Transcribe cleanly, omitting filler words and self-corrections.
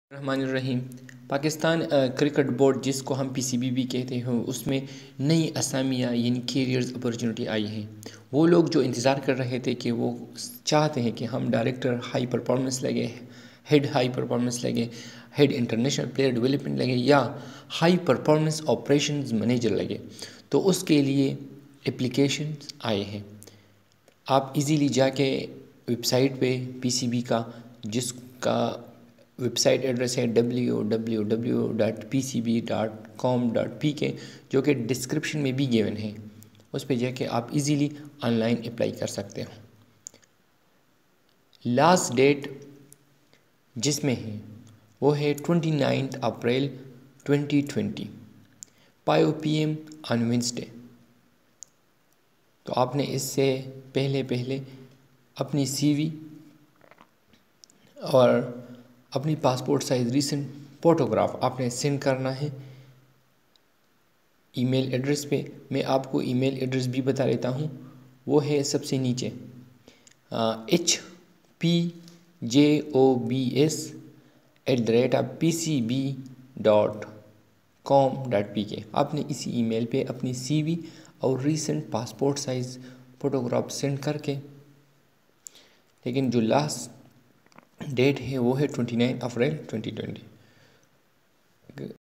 الرحمن الرحیم Pakistan cricket board جس کو ہم پی سی بی بھی کہتے ہیں اس میں نئی اسامیاں یعنی کیریئرز اپرچونٹی آئی ہیں۔ وہ لوگ جو انتظار کر رہے تھے کہ وہ چاہتے ہیں کہ ہم ڈائریکٹر ہائی پرفارمنس لگے، ہیڈ ہائی پرفارمنس لگے، ہیڈ انٹرنیشنل پلیئر ڈیولپمنٹ لگے یا ہائی پرفارمنس آپریشنز منیجر لگے، تو اس کے لیے اپلیکیشنز آئے ہیں۔ آپ ایزیلی جا کے ویب سائٹ پہ پی سی بی کا، جس کا ویب سائٹ ایڈریس ہے www.pcb.com.pk، جو کہ ڈسکرپشن میں بھی گیون ہے، اس پہ جا کے آپ ایزیلی آن لائن اپلائی کر سکتے ہو۔ لاسٹ ڈیٹ جس میں ہے وہ ہے 29 اپریل 2020، 5 PM آن وینسڈے۔ تو آپ نے اس سے پہلے اپنی سی وی اور اپنی پاسپورٹ سائز ریسنٹ فوٹوگراف آپ نے سینڈ کرنا ہے ای میل ایڈریس پہ۔ میں آپ کو ای میل ایڈریس بھی بتا دیتا ہوں، وہ ہے سب سے نیچے hpjobs@pcb.com.pk۔ آپ نے اسی ای میل پہ اپنی سی وی اور recent passport size photograph send کر کے، لیکن جو لاسٹ ڈیٹ ہے وہ ہے 29 اپریل 2020۔